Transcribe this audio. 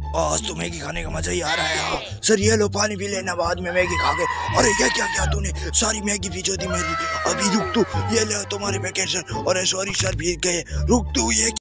आज तो मैगी खाने का मजा ही आ रहा है। हाँ सर ये लो पानी पी लेना, बाद में मैगी खा के। अरे ये क्या किया तूने, सारी मैगी भिजो दी मेरी। अभी रुक तू, ये ले तुम्हारे पैकेट सर। अरे सॉरी सर भीग गए, रुक तू ये